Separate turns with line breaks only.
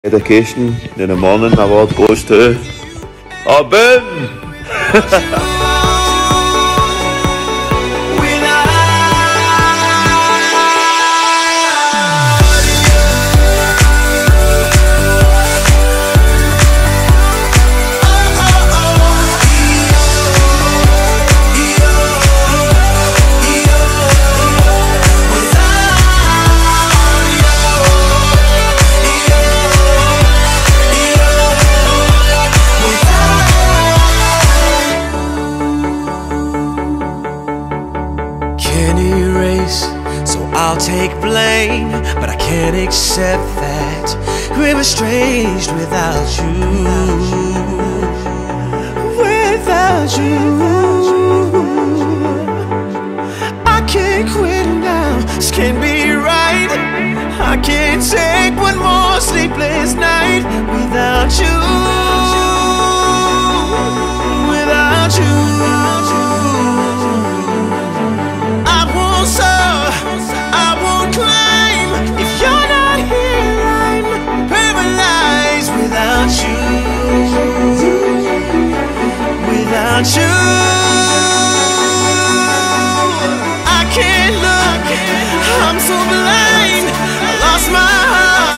Dedication in the morning award goes to Ben.
So I'll take blame, but I can't accept that we're estranged without you. Without you, I can't quit now. This can't be right. I can't take one more sleepless night without you. Without you. Without you, I can't look, I'm so blind, I lost my